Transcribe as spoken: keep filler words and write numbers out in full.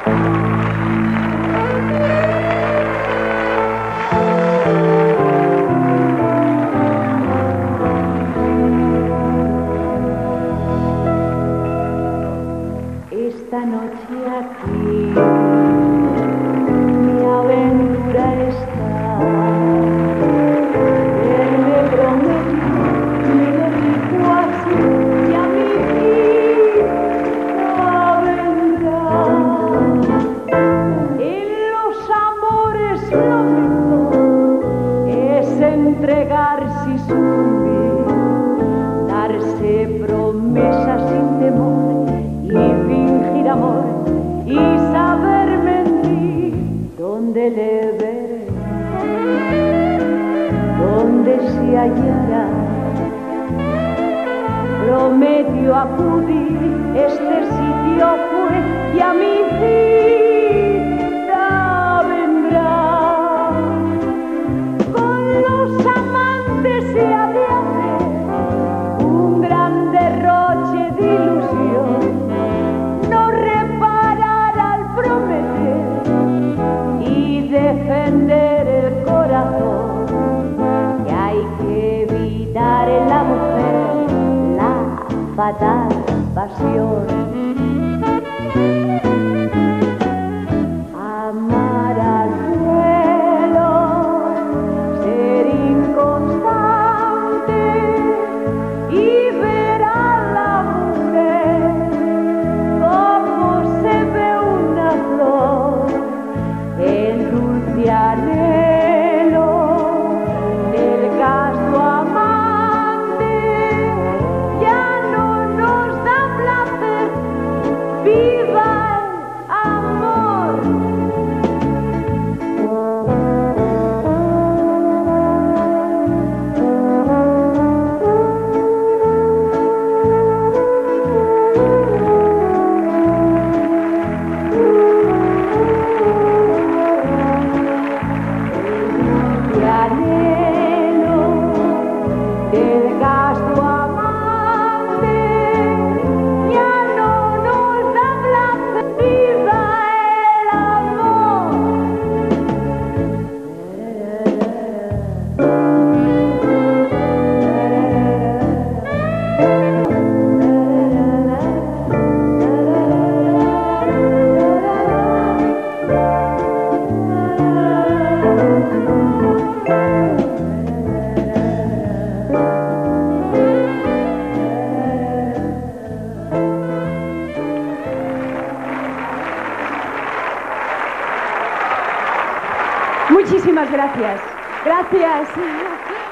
Esta noche aquí mi aventura está. Él me prometió, me lo dijo así, y a mi vida vendrá. En los amores lo mejor es entregarse y sucumbir, darse promesas sin temor y fingir amor y saber mentir. Donde le veré, donde se hallará, prometió acudir, este sitio fue y a mi vida vendrá. Con los amantes se ha de hacer un gran derroche de ilusión, defender el corazón, que hay que evitar en la mujer la fatal pasión. Amar al cielo, ser inconstante y ver a la mujer como se ve una flor, el dulce anhelo del casto amante ya no nos da placer. ¡Viva el amor! El casto amante ya no nos da placer. ¡Viva el amor! Muchísimas gracias. Gracias.